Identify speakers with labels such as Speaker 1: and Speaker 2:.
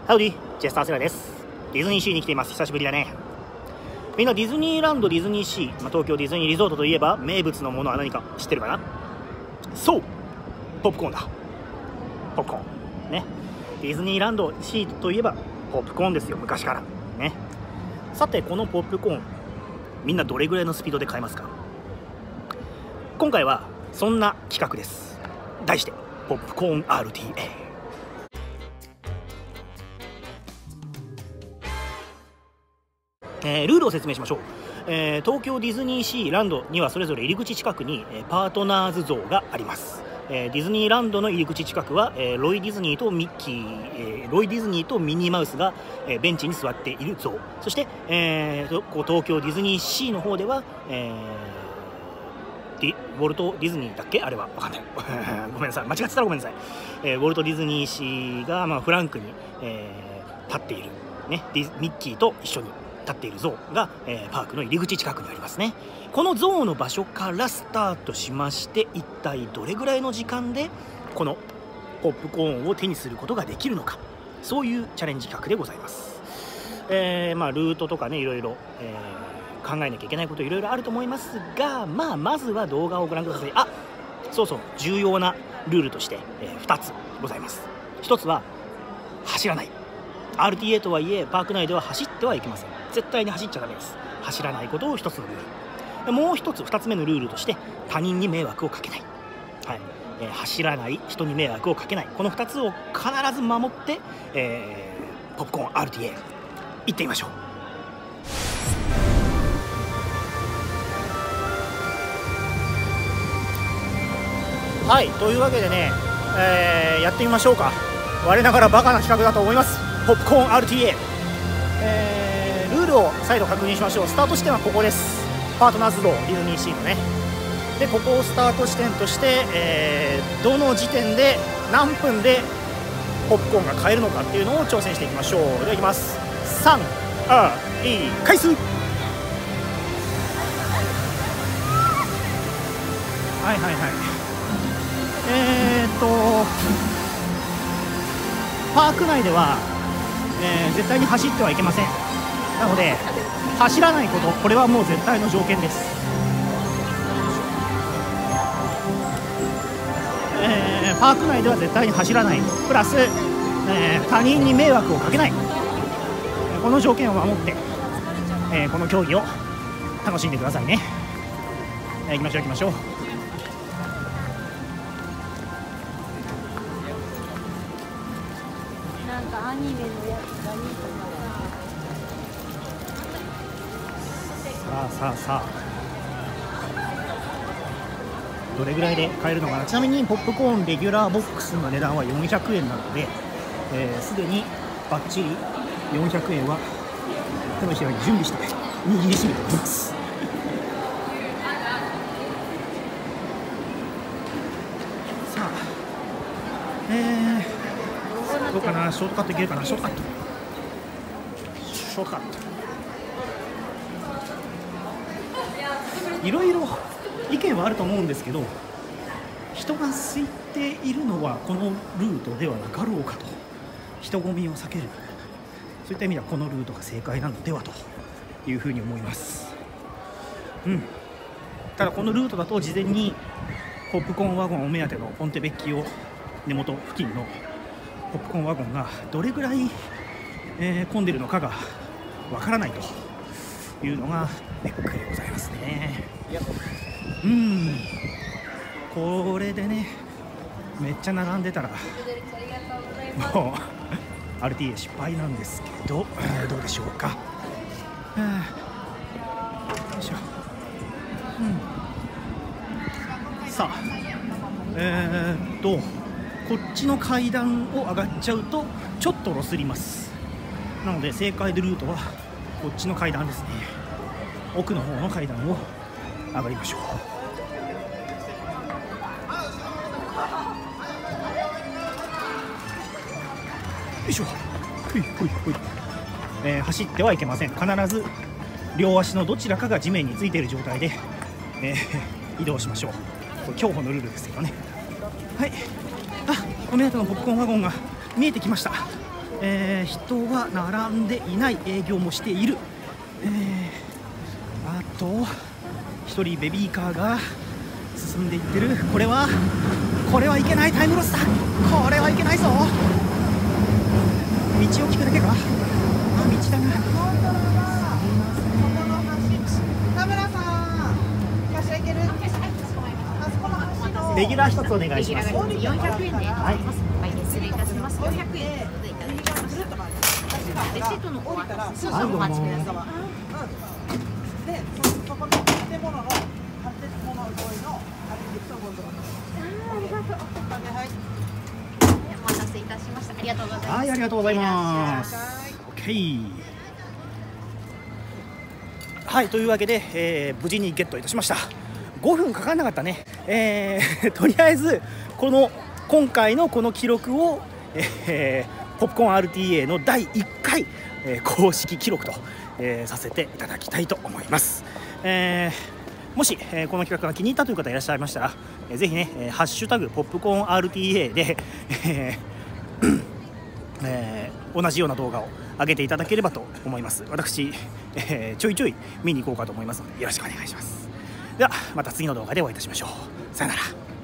Speaker 1: ハウディ、ジェスターセラです。ディズニーシーに来ています。久しぶりだね。みんなディズニーランド、ディズニーシー、東京ディズニーリゾートといえば名物のものは何か知ってるかな？そう、ポップコーンだ。ポップコーンね。ディズニーランドシーといえばポップコーンですよ、昔からね。さて、このポップコーン、みんなどれぐらいのスピードで買えますか？今回はそんな企画です。題してポップコーン RTA。ルールを説明しましょう。東京ディズニーシーランドにはそれぞれ入り口近くにパートナーズ像があります。ディズニーランドの入り口近くはロイ・ディズニーとミッキー、ロイ・ディズニーとミニーマウスがベンチに座っている像。そして、東京ディズニーシーの方では、ウォルト・ディズニーだっけ、あれは分かんないごめんなさい、間違ってたらごめんなさい。ウォルト・ディズニーシーが、フランクに、立っている、ね、ミッキーと一緒に立っている像が、パークの入り口近くにありますね。この像の場所からスタートしまして、一体どれぐらいの時間でこのポップコーンを手にすることができるのか、そういうチャレンジ企画でございます。ルートとかね、いろいろ、考えなきゃいけないこといろいろあると思いますが、まずは動画をご覧ください。そう、重要なルールとして、2つございます。1つは走らない。 RTA とはいえパーク内では走ってはいけません。絶対に走っちゃダメです。走らないことを1つのルール。もう1つ、2つ目のルールとして、他人に迷惑をかけない、走らない、人に迷惑をかけない、この2つを必ず守って、ポップコーン RTA 行ってみましょう。はい、というわけでね、やってみましょうか。我ながらバカな企画だと思います。ポップコーン RTA、ルールを再度確認しましょう。スタート地点はここです。パートナーズ像、ディズニーシーのね。で、ここをスタート地点として、どの時点で何分でポップコーンが買えるのかっていうのを挑戦していきましょう。では、いきます。3、2、開始。パーク内では、絶対に走ってはいけません。なので走らないこと、これはもう絶対の条件です。パーク内では絶対に走らない、プラス、他人に迷惑をかけない、この条件を守って、この競技を楽しんでくださいね。行きましょう。
Speaker 2: なんかアニメのやつがいいとか
Speaker 1: さあ、どれぐらいで買えるのかな。ちなみにポップコーンレギュラーボックスの値段は400円なので、すでにバッチリ400円は手のひらに準備して握りしめております。さあ、どうかな。ショートカットいけるかな。ショートカット、いろいろ意見はあると思うんですけど、人が空いているのはこのルートではなかろうかと。人混みを避ける、そういった意味ではこのルートが正解なのではというふうに思います。ただこのルートだと事前にポップコーンワゴンお目当てのポンテベッキオ根元付近のポップコーンワゴンがどれぐらい、混んでるのかがわからないというのがネックでございますね。これでね、めっちゃ並んでたらもう RTA 失敗なんですけど、どうでしょうか。よいしょ。さあ、こっちの階段を上がっちゃうとちょっとロスります。なので正解でルートはこっちの階段ですね。奥の方の階段を上がりましょう。よいしょ。走ってはいけません。必ず両足のどちらかが地面についている状態で、移動しましょう。これ競歩のルールですけどね。はい、お目当てのポップコーンワゴンが見えてきました。 人は並んでいない、営業もしている。あと1人ベビーカーが進んでいってる。これはいけない、タイムロスだ。これはいけないぞ。道を聞くだけか。道だな。レギュラー1つお願いします。
Speaker 3: 400円で、はい、失礼いたします。400円でいただきます。レシートの方は少々お待ちください。
Speaker 4: で、そこの建物の建物沿いのありがとう。はい。
Speaker 3: お待たせいたしました。ありがとうございます。
Speaker 1: はい、ありがとうございます。オッケー。はい、というわけで、無事にゲットいたしました。5分かかんなかったね。とりあえず今回のこの記録を、ポップコーン RTA の第1回、公式記録と、させていただきたいと思います。もし、この企画が気に入ったという方いらっしゃいましたら、ぜひね、ハッシュタグポップコーン RTA で、同じような動画を上げていただければと思います。私、ちょいちょい見に行こうかと思いますので、よろしくお願いします。ではまた次の動画でお会いいたしましょう。さよなら。